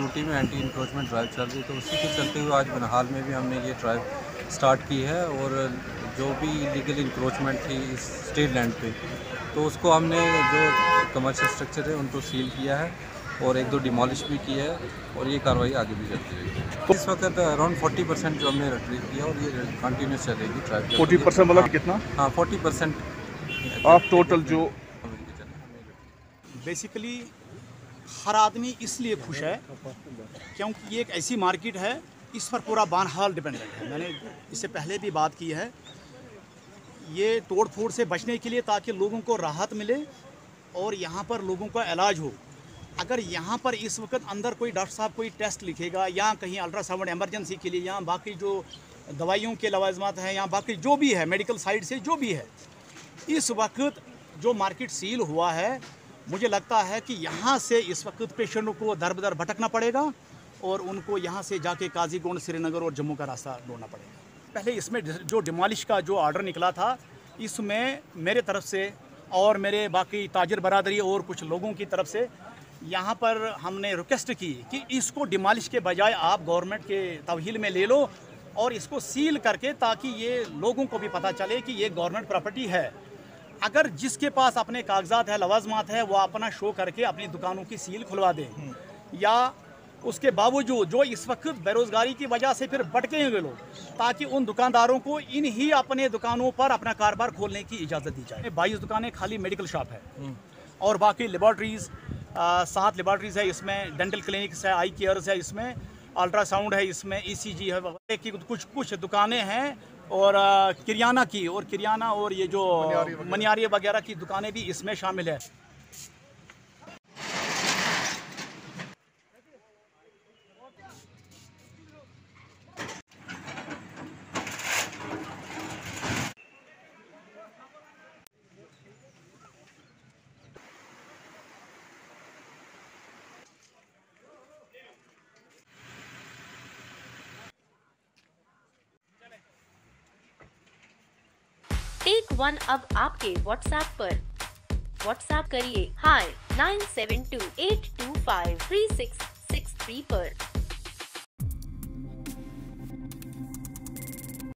UT में anti encroachment drive चल रही है, तो उसी के चलते हुए आज बनहाल में भी हमने ये ड्राइव स्टार्ट की है। और जो भी इलीगल इंक्रोचमेंट थी इस स्टेट लैंड पे, तो उसको हमने जो कमर्शियल स्ट्रक्चर है उनको सील किया है और एक दो डिमोलिश भी किया है, और ये कार्रवाई आगे भी चलती रहेगी। इस वक्त अराउंड 40% जो हमने रिट्रीव किया और ये कंटिन्यूस चलेगी ड्राइव। 40% मतलब कितना? हाँ 40% आप टोटल जो बेसिकली हर आदमी इसलिए खुश है क्योंकि ये एक ऐसी मार्केट है, इस पर पूरा बनहाल डिपेंडेंट है। मैंने इससे पहले भी बात की है, ये तोड़ फोड़ से बचने के लिए, ताकि लोगों को राहत मिले और यहाँ पर लोगों का इलाज हो। अगर यहाँ पर इस वक्त अंदर कोई डॉक्टर साहब कोई टेस्ट लिखेगा या कहीं अल्ट्रासाउंड इमरजेंसी के लिए, या बाकी जो दवाइयों के लवाजमात हैं या बाकी जो भी है मेडिकल साइड से जो भी है, इस वक्त जो मार्केट सील हुआ है, मुझे लगता है कि यहाँ से इस वक्त पेशेंटों को दर बदर भटकना पड़ेगा और उनको यहाँ से जाके काजीगुंड, श्रीनगर और जम्मू का रास्ता ढूंढना पड़ेगा। पहले इसमें जो डिमोलिश का जो ऑर्डर निकला था, इसमें मेरे तरफ से और मेरे बाकी ताजिर बरादरी और कुछ लोगों की तरफ से यहाँ पर हमने रिक्वेस्ट की कि इसको डिमोलिश के बजाय आप गवर्नमेंट के तवहील में ले लो और इसको सील करके, ताकि ये लोगों को भी पता चले कि ये गवर्नमेंट प्रॉपर्टी है। अगर जिसके पास अपने कागजात है, लवाजमात है, वो अपना शो करके अपनी दुकानों की सील खुलवा दे, या उसके बावजूद जो इस वक्त बेरोज़गारी की वजह से फिर भटके हुए लोग, ताकि उन दुकानदारों को इन ही अपने दुकानों पर अपना कारोबार खोलने की इजाज़त दी जाए। 22 दुकानें खाली मेडिकल शॉप है और बाकी लेबॉर्ट्रीज़ 7 लेबॉर्ट्रीज़ है, इसमें डेंटल क्लिनिक्स है, आई केयर्स है, इसमें अल्ट्रासाउंड है, इसमें ECG है, कि कुछ दुकानें हैं और किरियाना की और किरियाना और ये जो मनियारी वगैरह की दुकानें भी इसमें शामिल है। टेक वन अब आपके WhatsApp पर। WhatsApp करिए hi 9728253663 पर।